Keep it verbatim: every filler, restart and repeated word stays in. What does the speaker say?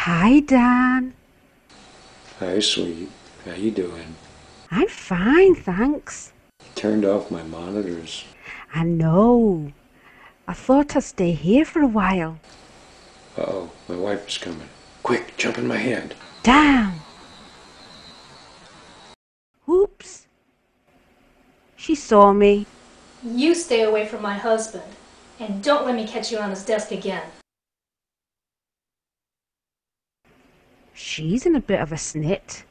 Hi, Dan. Hi, sweet. How you doing? I'm fine, thanks. Turned off my monitors. I know. I thought I'd stay here for a while. Uh-oh, my wife is coming. Quick, jump in my hand. Damn. Oops. She saw me. You stay away from my husband, and don't let me catch you on his desk again. She's in a bit of a snit.